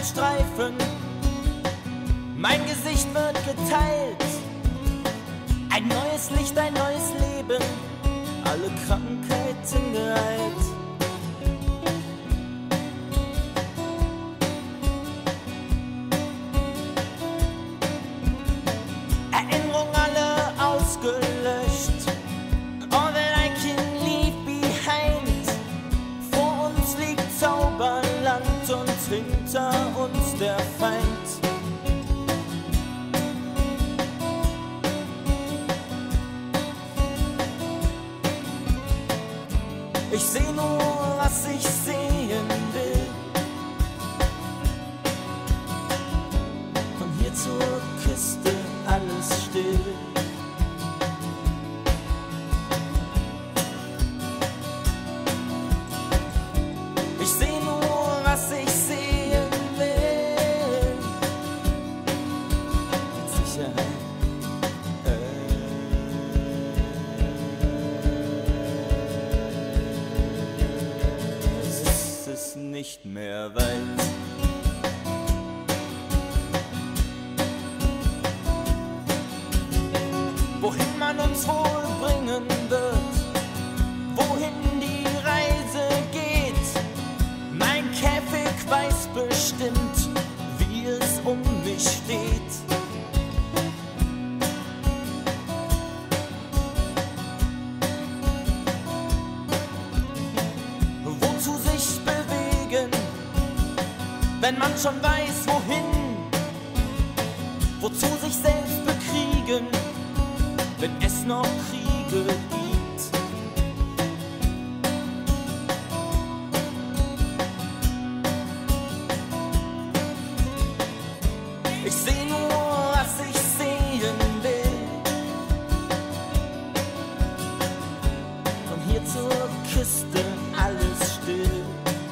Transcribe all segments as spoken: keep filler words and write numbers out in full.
Streifen, mein Gesicht wird geteilt. Ein neues Licht, ein neues Leben, alle Krankheiten geheilt. Erinnerungen alle ausgelöscht. All that I can leave behind. Vor uns liegt Zauberland und hinter uns der Feind. Ich seh nur, was ich sehen will. Von hier zur Küste alles still. Ich seh nur, was ich sehen will. Mit Sicherheit. Nicht mehr weit. Wohin man uns wohl bringen wird, wohin die Reise geht. Mein Käfig weiß bestimmt, wie es um mich steht. Wozu sich bewegen, wenn man schon weiß, wohin? Wozu sich selbst bekriegen, wenn es noch Kriege gibt? Ich seh nur, was ich sehen will. Von hier zur Küste alles still.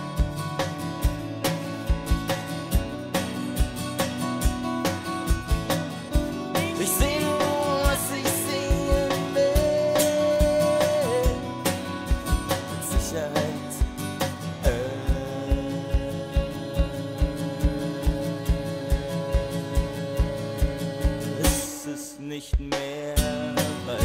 Ich seh nur, was ich sehen will. Mit Sicherheit. Äh, es ist nicht mehr weit.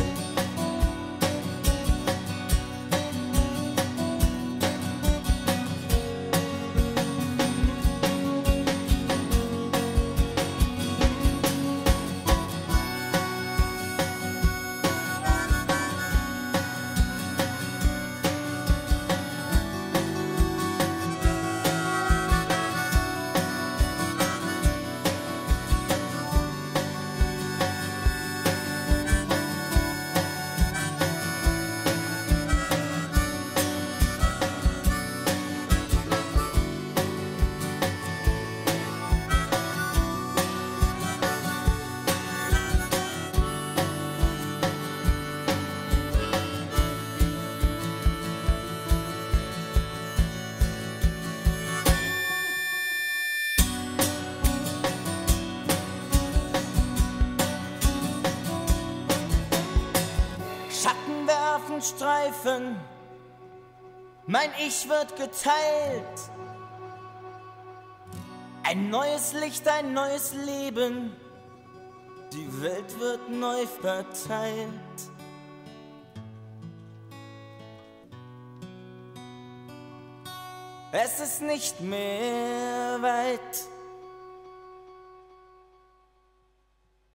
Schatten werfen Streifen, mein Ich wird geteilt. Ein neues Licht, ein neues Leben, die Welt wird neu verteilt. Es ist nicht mehr weit.